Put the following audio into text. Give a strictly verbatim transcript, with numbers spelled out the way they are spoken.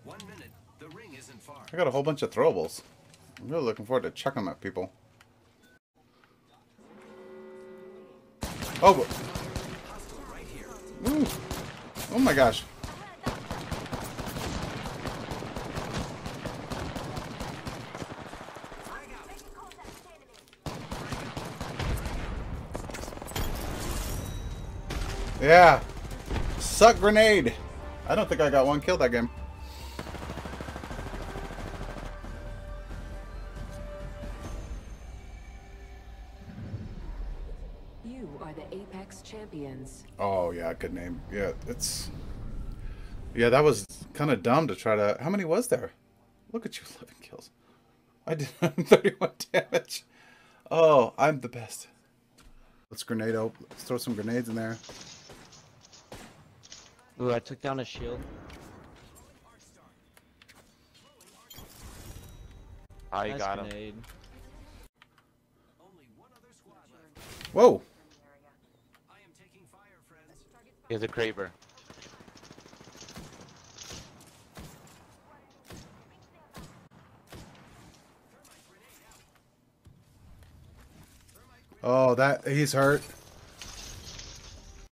One minute. The ring isn't far. I got a whole bunch of throwables. I'm really looking forward to chucking them at people. Oh, Hostile right here. ooh. Oh my gosh. Yeah. Suck grenade. I don't think I got one kill that game. You are the Apex champions. Oh yeah, good name. Yeah, it's yeah, that was kind of dumb to try to. How many was there? Look at you, eleven kills. I did thirty-one damage. Oh, I'm the best. Let's grenade up. Let's throw some grenades in there. Ooh, I took down a shield. I Nice got him. grenade. Only one other squad left. Whoa. I am taking fire, friends. Here's a Kraber. Oh, that he's hurt.